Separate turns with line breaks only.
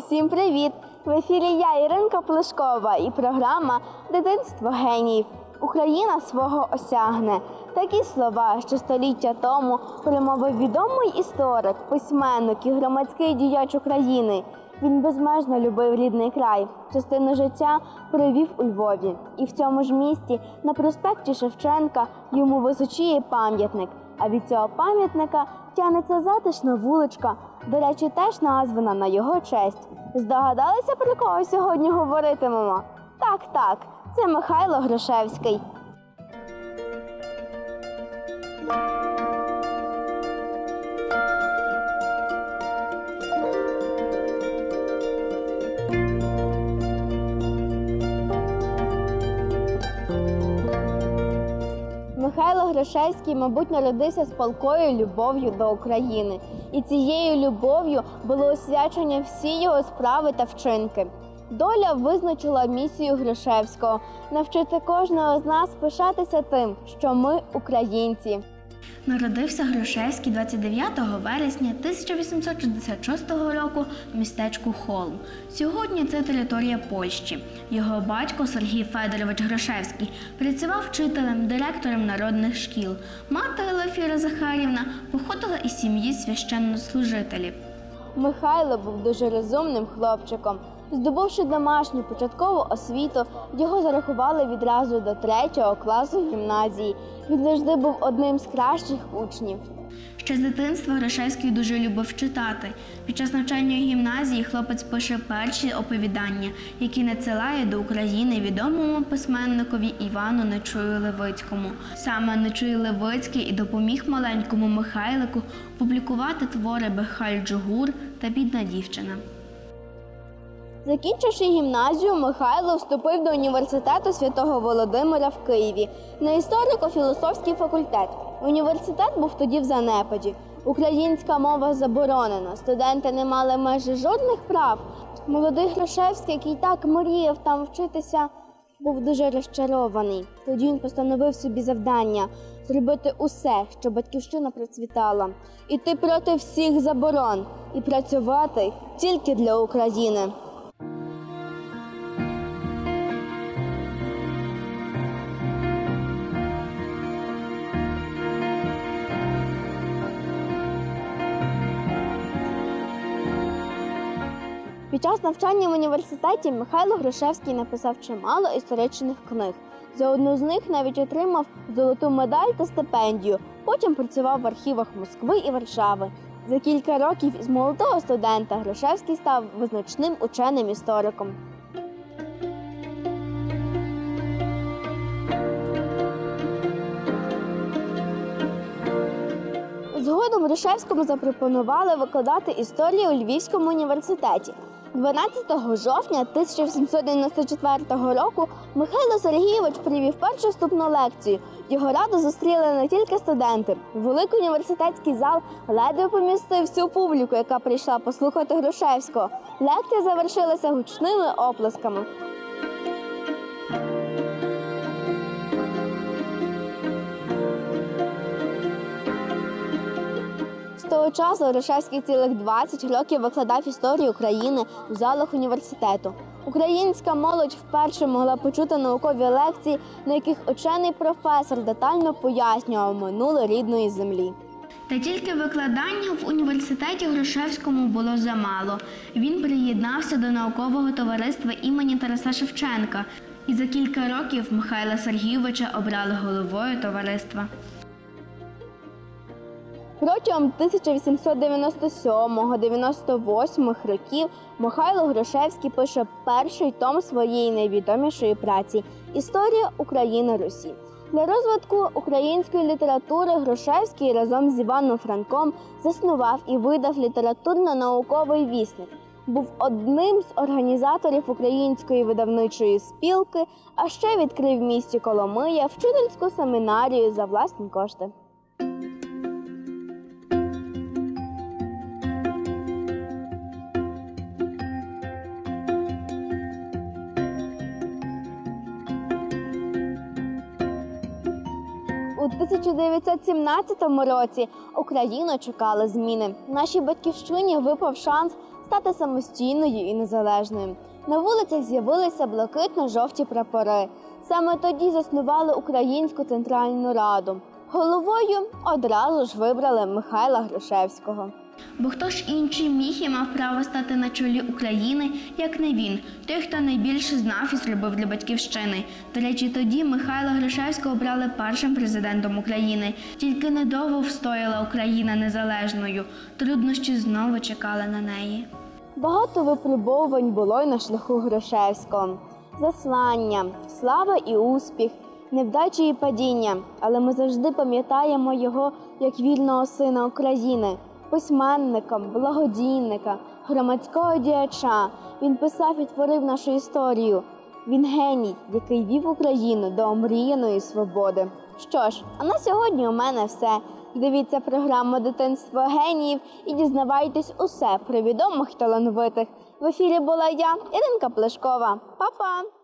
Усім привіт! В ефірі я, Іринка Плешкова, і програма «Дитинство геніїв». Україна свого осягне. Такі слова, що століття тому промовив відомий історик, письменник і громадський діяч України. Він безмежно любив рідний край, частину життя провів у Львові. І в цьому ж місті, на проспекті Шевченка, йому височіє пам'ятник. А від цього пам'ятника тягнеться затишна вуличка, до речі, теж названа на його честь. Здогадалися, про кого сьогодні говоритимемо? Так, це Михайло Грушевський. Михайло Грушевський, мабуть, народився з палкою любов'ю до України. І цією любов'ю було освячення всі його справи та вчинки. Доля визначила місію Грушевського – навчити кожного з нас пишатися тим, що ми – українці.
Народився Грушевський 29 вересня 1866 року в містечку Холм. Сьогодні це територія Польщі. Його батько Сергій Федорович Грушевський працював вчителем, директором народних шкіл. Мати Глафіра Захарівна походила із сім'ї священнослужителів.
Михайло був дуже розумним хлопчиком. Здобувши домашню початкову освіту, його зарахували відразу до 3-го класу гімназії. Він завжди був одним з кращих учнів.
Ще з дитинства Грушевський дуже любив читати. Під час навчання у гімназії хлопець пише перші оповідання, які надсилає до України відомому письменникові Івану Нечую Левицькому. Саме Нечуй Левицький і допоміг маленькому Михайлику публікувати твори «Бехаль-Джугур» та «Бідна дівчина».
Закінчивши гімназію, Михайло вступив до університету Святого Володимира в Києві на історико-філософський факультет. Університет був тоді в занепаді. Українська мова заборонена, студенти не мали майже жодних прав. Молодий Грушевський, який так мріяв там вчитися, був дуже розчарований. Тоді він постановив собі завдання – зробити усе, щоб батьківщина процвітала, іти проти всіх заборон і працювати тільки для України. Під час навчання в університеті Михайло Грушевський написав чимало історичних книг. За одну з них навіть отримав золоту медаль та стипендію. Потім працював в архівах Москви і Варшави. За кілька років із молодого студента Грушевський став визначним ученим-істориком. Згодом Грушевському запропонували викладати історію у Львівському університеті. 12 жовтня 1894 року Михайло Сергійович привів першу вступну лекцію. Його раду зустріли не тільки студенти. Великий університетський зал ледве помістив всю публіку, яка прийшла послухати Грушевського. Лекція завершилася гучними оплесками. З того часу Грушевський цілих 20 років викладав історію України у залах університету. Українська молодь вперше могла почути наукові лекції, на яких учений професор детально пояснював минуле рідної землі.
Та тільки викладання в університеті Грушевському було замало. Він приєднався до наукового товариства імені Тараса Шевченка. І за кілька років Михайла Сергійовича обрали головою товариства.
Протягом 1897-98 років Михайло Грушевський пише перший том своєї найвідомішої праці «Історія України-Русі». Для розвитку української літератури Грушевський разом з Іваном Франком заснував і видав літературно-науковий вісник. Був одним з організаторів Української видавничої спілки, а ще відкрив в місті Коломия вчительську семінарію за власні кошти. У 1917 році Україну чекали зміни. Нашій батьківщині випав шанс стати самостійною і незалежною. На вулицях з'явилися блакитно-жовті прапори. Саме тоді заснували Українську Центральну Раду. Головою одразу ж вибрали Михайла Грушевського.
Бо хто ж інший міг і мав право стати на чолі України, як не він, той, хто найбільше знав і зробив для батьківщини. До речі, тоді Михайла Грушевського обрали першим президентом України. Тільки недовго встояла Україна незалежною. Труднощі знову чекали на неї.
Багато випробовувань було й на шляху Грушевського. Заслання, слава і успіх, невдачі і падіння. Але ми завжди пам'ятаємо його як вільного сина України, письменника, благодійника, громадського діяча. Він писав і творив нашу історію. Він геній, який вів Україну до омріяної свободи. Що ж, а на сьогодні у мене все. Дивіться програму «Дитинство геніїв» і дізнавайтесь усе про відомих і талановитих. В ефірі була я, Іринка Плешкова. Па-па!